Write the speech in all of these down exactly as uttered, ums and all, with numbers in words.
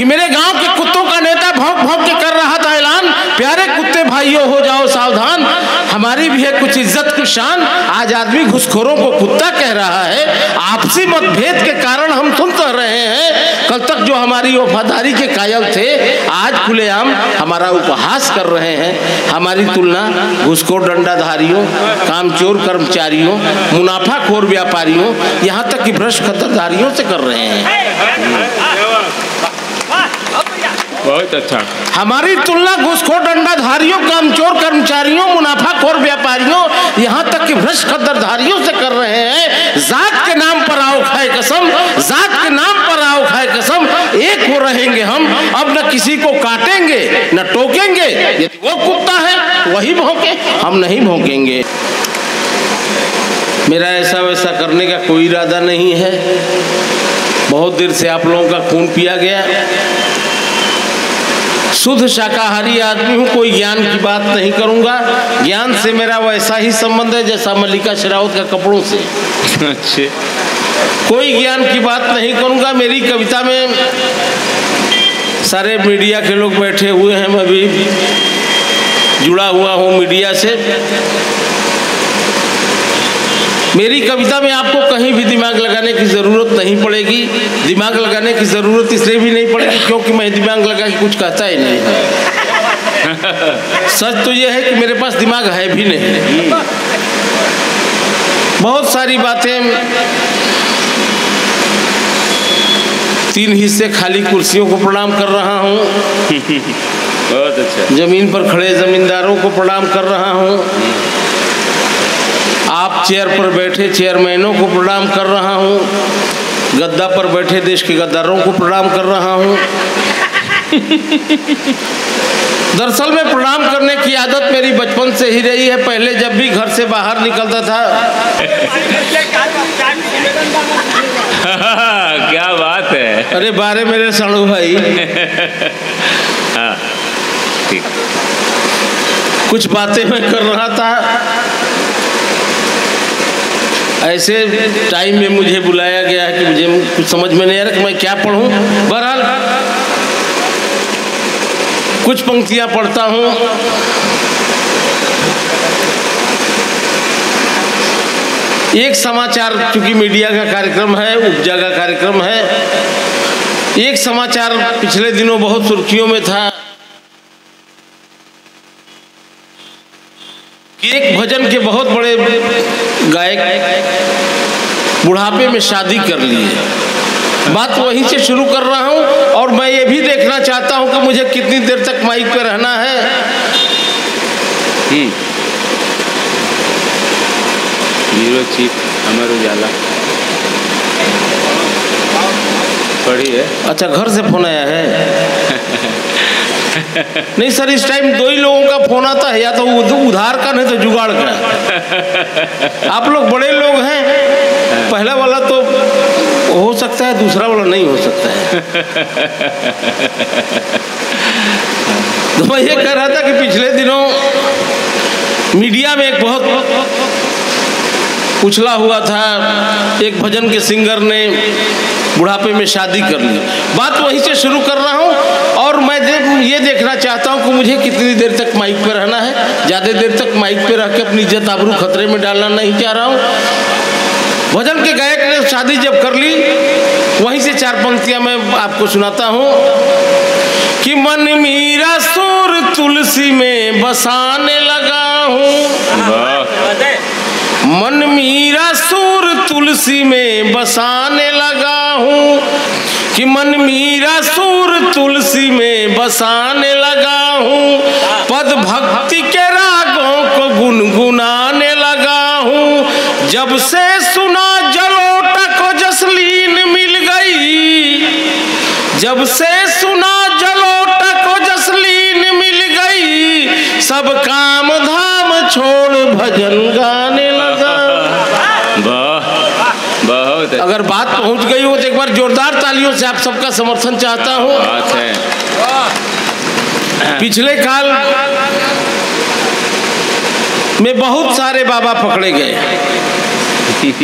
कि मेरे गांव के कुत्तों का नेता भौंक भौंक के कर रहा था ऐलान, प्यारे कुत्ते भाइयों हो जाओ सावधान, हमारी भी है कुछ इज्जत की शान। आज आदमी घुसखोरों को कुत्ता कह रहा है, आपसी मतभेद के कारण हम सुन तो रहे हैं। कल तक जो हमारी वफादारी के कायल थे, आज खुलेआम हमारा उपहास कर रहे हैं। हमारी तुलना घुसखोर डंडाधारियों, कामचोर कर्मचारियों, मुनाफाखोर व्यापारियों, यहाँ तक कि भ्रष्ट खतरदारियों से कर रहे हैं। बहुत अच्छा। हमारी तुलना घुसखोर डंडाधारियों, कामचोर कर्मचारियों, मुनाफाखोर व्यापारियों, यहाँ तक कि भ्रष्ट खतरदारियों से कर रहे हैं। जात के नाम पर आओ खाए कसम, जात के नाम पर आओ खाए कसम, एक हो रहेंगे हम, अब न किसी को काटेंगे न टोकेंगे। यदि वो कुत्ता है वही भौंके, हम नहीं भौंकेंगे। मेरा ऐसा वैसा करने का कोई इरादा नहीं है। बहुत देर से आप लोगों का खून पिया गया। शुद्ध शाकाहारी आदमी हूँ, कोई ज्ञान की बात नहीं करूँगा। ज्ञान से मेरा वैसा ही संबंध है जैसा मल्लिका शेरावत का कपड़ों से। अच्छे। कोई ज्ञान की बात नहीं करूँगा। मेरी कविता में सारे मीडिया के लोग बैठे हुए हैं, मैं भी जुड़ा हुआ हूँ मीडिया से। मेरी कविता में आपको कहीं भी दिमाग लगाने की ज़रूरत नहीं पड़ेगी। दिमाग लगाने की ज़रूरत इसलिए भी नहीं पड़ेगी क्योंकि मैं दिमाग लगा के कुछ कहता ही नहीं है। सच तो यह है कि मेरे पास दिमाग है भी नहीं। बहुत सारी बातें, तीन हिस्से खाली कुर्सियों को प्रणाम कर रहा हूँ। बहुत अच्छा। जमीन पर खड़े जमींदारों को प्रणाम कर रहा हूँ। आप चेयर पर बैठे चेयरमैनों को प्रणाम कर रहा हूँ। गद्दा पर बैठे देश के गद्दारों को प्रणाम कर रहा हूँ। दरअसल में प्रणाम करने की आदत मेरी बचपन से ही रही है। पहले जब भी घर से बाहर निकलता था क्या बात है। अरे बारे मेरे साड़ू भाई। हाँ ठीक। कुछ बातें मैं कर रहा था, ऐसे टाइम में मुझे बुलाया गया है कि मुझे कुछ समझ में नहीं आ रहा कि मैं क्या पढ़ूं। बहरहाल कुछ पंक्तियां पढ़ता हूं। एक समाचार, चूंकि मीडिया का कार्यक्रम है, उपजा का कार्यक्रम है, एक समाचार पिछले दिनों बहुत सुर्खियों में था कि एक भजन के बहुत बड़े गायक बुढ़ापे में शादी कर लिए। बात वहीं से शुरू कर रहा हूं और मैं ये भी देखना चाहता हूं कि मुझे कितनी देर तक माइक पे रहना है। ब्यूरो चीफ अमर उजाला पढ़ी है। अच्छा, घर से फोन आया है? नहीं सर, इस टाइम दो ही लोगों का फोन आता है, या तो उधार का नहीं तो जुगाड़ का। आप लोग बड़े लोग हैं, पहला वाला तो हो सकता है, दूसरा वाला नहीं हो सकता है। तो मैं ये कह रहा था कि पिछले दिनों मीडिया में एक बहुत उछला हुआ था, एक भजन के सिंगर ने बुढ़ापे में शादी कर ली। बात वहीं से शुरू कर रहा हूँ और मैं देख ये देखना चाहता हूँ कि मुझे कितनी देर तक माइक पे रहना है। ज़्यादा देर तक माइक पे रह के अपनी इज्जत आबरू खतरे में डालना नहीं चाह रहा हूँ। भजन के गायक ने शादी जब कर ली, वहीं से चार पंक्तियाँ मैं आपको सुनाता हूँ कि मन मीरा सुर तुलसी में बसाने लगा हूँ, मन मीरा सुर तुलसी में बसाने लगा हूँ, कि मन मीरा सुर तुलसी में बसाने लगा हूँ, पद भक्ति के रागों को गुनगुनाने लगा हूँ। जब से सुना जलोटा को जसलीन मिल गई, जब से सुना जलोटा को जसलीन मिल गई, सब काम धाम छोड़ भजन गाने लगा। बहुत अगर बात पहुंच गई हो तो एक बार जोरदार तालियों से आप सबका समर्थन चाहता हूं। बात है। पिछले काल में बहुत सारे बाबा पकड़े गए,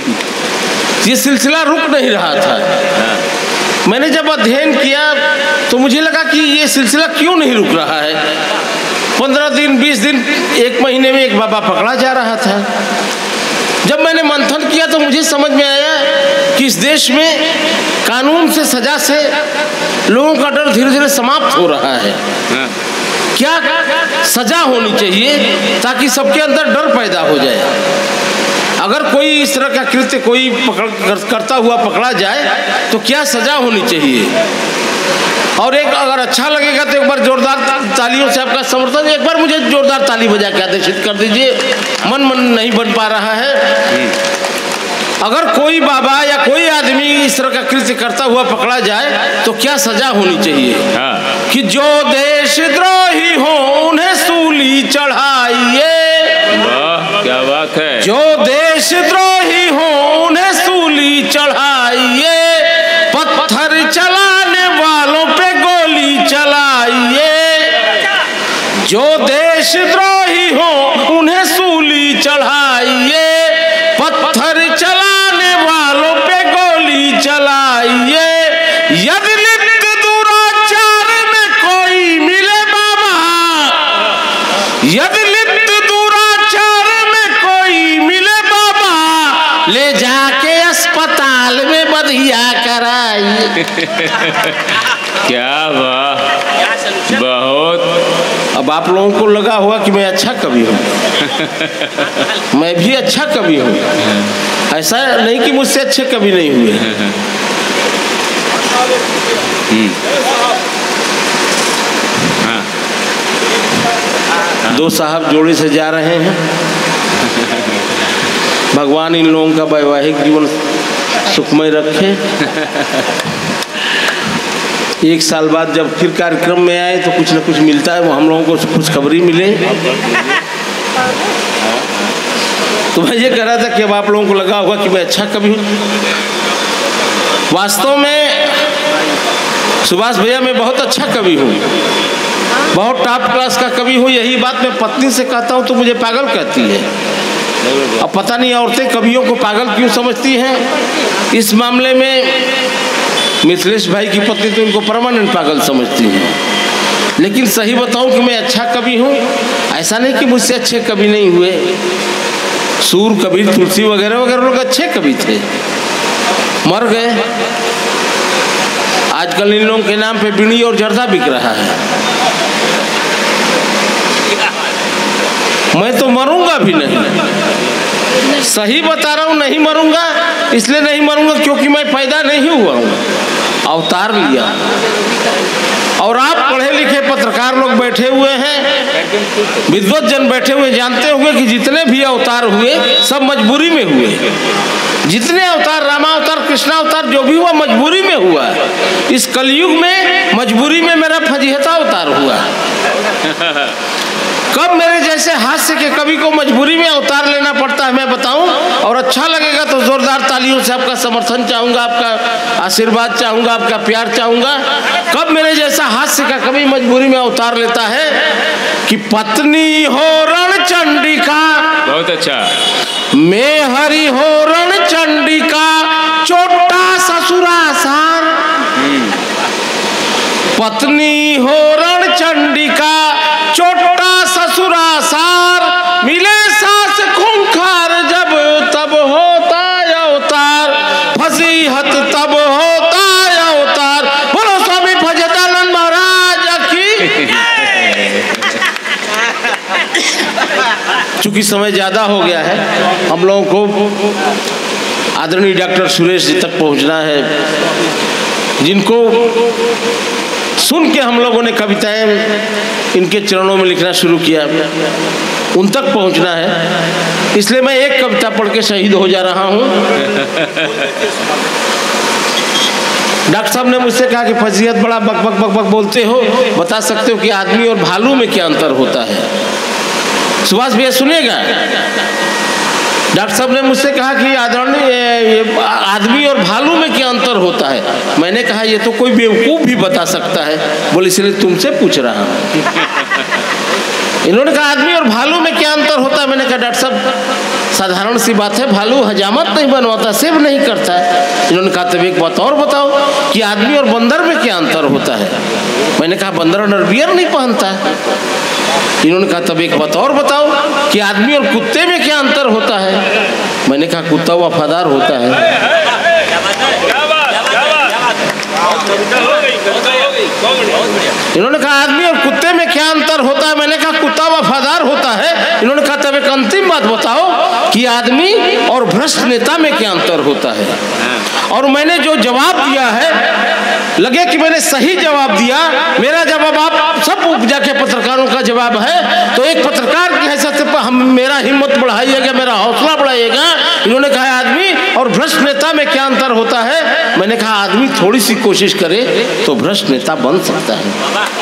ये सिलसिला रुक नहीं रहा था। मैंने जब अध्ययन किया तो मुझे लगा कि ये सिलसिला क्यों नहीं रुक रहा है। पंद्रह दिन, बीस दिन, एक महीने में एक बाबा पकड़ा जा रहा था। जब मैंने मंथन किया तो मुझे समझ में आया कि इस देश में कानून से, सजा से लोगों का डर धीरे धीरे समाप्त हो रहा है। क्या सजा होनी चाहिए ताकि सबके अंदर डर पैदा हो जाए। अगर कोई इस तरह का कृत्य कोई पकड़ कर, करता हुआ पकड़ा जाए तो क्या सजा होनी चाहिए। और एक अगर अच्छा लगेगा तो एक बार जोरदार तालियों से आपका समर्थन, एक बार मुझे जोरदार ताली बजा के आदेशित कर दीजिए। मन मन नहीं बन पा रहा है। अगर कोई बाबा या कोई आदमी इस तरह का कृत्य करता हुआ पकड़ा जाए तो क्या सजा होनी चाहिए। हाँ। कि जो देशद्रोही हो उन्हें सूली चढ़ाइए। वाह, क्या बात है। जो देशद्रोही हो उन्हें सूली चढ़ाइए, पत्थर चलाने वालों पे गोली चलाइए। जो देशद्रोही हो उन्हें सूली चढ़ाइए, पत्थर चलाने वालों पे गोली चलाइए। यदि लिप्त दुराचार में कोई मिले बाबा, यदि लिप्त दुराचार में कोई मिले बाबा, ले जाके अस्पताल में बधिया कराइए। क्या वाह, बहुत। अब आप लोगों को लगा होगा कि मैं अच्छा कवि हूँ। मैं भी अच्छा कवि हूँ, ऐसा नहीं कि मुझसे अच्छे कवि नहीं हुए। दो साहब जोड़े से जा रहे हैं। भगवान इन लोगों का वैवाहिक जीवन सुखमय रखे। एक साल बाद जब फिर कार्यक्रम में आए तो कुछ न कुछ मिलता है, वो हम लोगों को खुशखबरी मिले। तो मैं ये कह रहा था कि अब आप लोगों को लगा होगा कि मैं अच्छा कवि हूँ। वास्तव में सुभाष भैया मैं बहुत अच्छा कवि हूँ, बहुत टॉप क्लास का कवि हूँ। यही बात मैं पत्नी से कहता हूँ तो मुझे पागल कहती है। अब पता नहीं औरतें कवियों को पागल क्यों समझती हैं। इस मामले में मिथिलेश भाई की पत्नी तो उनको परमानेंट पागल समझती हैं। लेकिन सही बताऊं कि मैं अच्छा कवि हूं, ऐसा नहीं कि मुझसे अच्छे कवि नहीं हुए। सूर, कबीर, तुलसी वगैरह वगैरह लोग अच्छे कवि थे, मर गए। आजकल इन लोगों के नाम पे बीड़ी और जर्दा बिक रहा है। मैं तो मरूंगा भी नहीं, सही बता रहा हूं, नहीं मरूंगा। इसलिए नहीं मरूंगा क्योंकि मैं पैदा नहीं हुआ हूं, अवतार लिया। और आप पढ़े लिखे पत्रकार लोग बैठे हुए हैं, विद्वत जन बैठे हुए, जानते होंगे कि जितने भी अवतार हुए सब मजबूरी में हुए। जितने अवतार, रामावतार, कृष्णावतार, जो भी हुआ मजबूरी में हुआ। इस कलयुग में मजबूरी में मेरा फजीहता अवतार हुआ। कब मेरे जैसे हास्य के कवि को मजबूरी में अवतार लेना पड़ता है मैं बताऊं। और अच्छा लगेगा तो जोरदार तालियों से आपका समर्थन चाहूंगा, आपका आशीर्वाद चाहूंगा, आपका प्यार चाहूंगा। कब मेरे जैसा हास्य का कवि मजबूरी में अवतार लेता है कि पत्नी हो रणचंडिका, बहुत अच्छा, मैं हरि हो रणचंडिका, चोटा ससुरा सार। पत्नी हो रणचंडिका, चोटा ससुरा सार, मिले सास खूंखार, जब तब होता अवतार, फसीहत तब होता अवतार। बोलो स्वामी फजदानंद महाराज की। चूंकि समय ज्यादा हो गया है, हम लोगों को आदरणीय डॉक्टर सुरेश जी तक पहुंचना है, जिनको सुन के हम लोगों ने कविताएं इनके चरणों में लिखना शुरू किया, उन तक पहुंचना है। इसलिए मैं एक कविता पढ़ के शहीद हो जा रहा हूं। डॉक्टर साहब ने मुझसे कहा कि फजीहत बड़ा बक बक बक बक बोलते हो, बता सकते हो कि आदमी और भालू में क्या अंतर होता है। सुभाष भैया सुनिएगा, डॉक्टर साहब ने मुझसे कहा कि आदरणीय आदमी और भालू में क्या अंतर होता है। मैंने कहा ये तो कोई बेवकूफ़ भी बता सकता है। बोले इसलिए तुमसे पूछ रहा हूँ। इन्होंने कहा आदमी और भालू में क्या अंतर होता है? मैंने कहा डॉक्टर साहब साधारण सी बात है, भालू हजामत नहीं बनवाता, सेव नहीं करता है। इन्होंने कहा तब एक बात और बताओ कि आदमी और बंदर में क्या अंतर होता है? मैंने कहा बंदर अंडरवियर नहीं पहनता है। इन्होंने कहा तब एक बात और बताओ कि आदमी और कुत्ते में क्या अंतर होता है? मैंने कहा कुत्ता वफादार होता है। इन्होंने कहा आदमी और कुत्ते में क्या अंतर होता है? मैंने कहा कुत्ता वफादार होता है। इन्होंने कहा तब एक अंतिम बात बताओ कि आदमी और भ्रष्ट नेता में क्या अंतर होता है? और मैंने जो जवाब दिया है, लगे कि मैंने सही जवाब दिया। मेरा जवाब आप सब उपजा के पत्रकारों का जवाब है, तो एक पत्रकार की हैसियत से हम मेरा हिम्मत बढ़ाइएगा, मेरा हौसला बढ़ाइएगा। इन्होंने कहा आदमी और भ्रष्ट नेता में क्या अंतर होता है? मैंने कहा आदमी थोड़ी सी कोशिश करे तो भ्रष्ट नेता बन सकता है,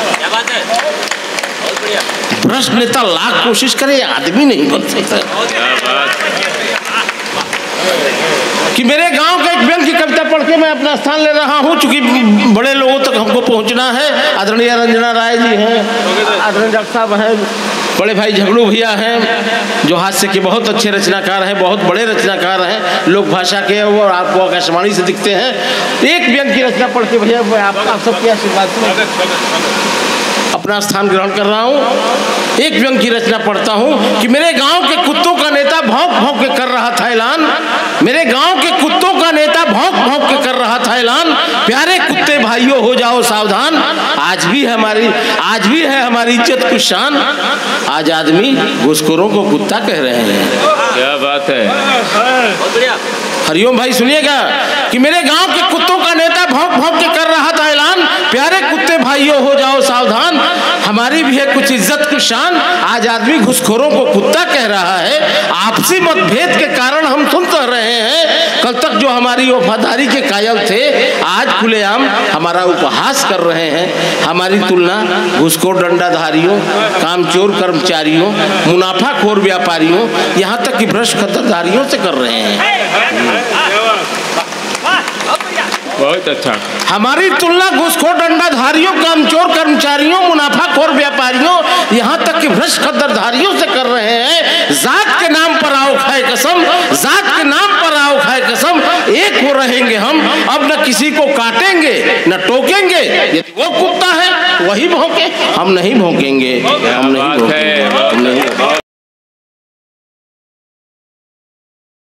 भ्रष्ट नेता लाख कोशिश करे आदमी नहीं बन सकता। कि मेरे गांव के एक व्यंग की कविता पढ़ के मैं अपना स्थान ले रहा हूं, चूंकि बड़े लोगों तक हमको पहुंचना है। आदरणीय रंजना राय जी हैं, आदरणीय डॉक्टर साहब हैं, बड़े भाई झगड़ू भैया हैं जो हास्य के बहुत अच्छे रचनाकार हैं, बहुत बड़े रचनाकार हैं, लोक भाषा के, और आपको आकाशवाणी से दिखते हैं। एक व्यंग की रचना पढ़ के भैया आप, आप सबके आशीर्वाद से अपना स्थान ग्रहण कर रहा हूँ। एक व्यंग की रचना पढ़ता हूँ कि मेरे गांव के कुत्तों का नेता भौंक भौंक के कर रहा था ऐलान, मेरे गांव के कुत्तों का नेता भौंक भौंक के कर रहा था ऐलान, प्यारे कुत्ते भाइयों हो जाओ सावधान, आज भी हमारी आज भी है हमारी इज्जत की शान, आज आदमी घुसखोरों को कुत्ता कह रहे हैं। क्या बात है। हरिओम भाई सुनिएगा कि मेरे गांव के कुत्तों का नेता भौंक भौंक के कर रहा था ऐलान, प्यारे कुत्ते भाइयों हो जाओ सावधान, हमारी भी है कुछ इज्जत की शान, आज आदमी घुसखोरों को कुत्ता कह रहा है। आपसी मतभेद के कारण हम सुन तो रहे हैं, कल तक जो हमारी वफादारी के कायल थे आज खुलेआम हमारा उपहास कर रहे हैं। हमारी तुलना घुसखोर डंडाधारियों, कामचोर कर्मचारियों, मुनाफाखोर व्यापारियों, यहाँ तक कि भ्रष्ट खतरदारियों से कर रहे हैं। बहुत अच्छा। हमारी तुलना घुसखोर डंडाधारियों, कामचोर कर्मचारियों, मुनाफाखोर व्यापारियों, यहाँ तक कि भ्रष्ट खतरदारियों से कर रहे हैं। जात के नाम पर आओ खाए कसम, जात के नाम पर आओ खाए कसम, एक हो रहेंगे हम, अब न किसी को काटेंगे न टोकेंगे, यदि वो कुत्ता है वही भौंके, हम नहीं भौंकेंगे, हम नहीं भौंकेंगे।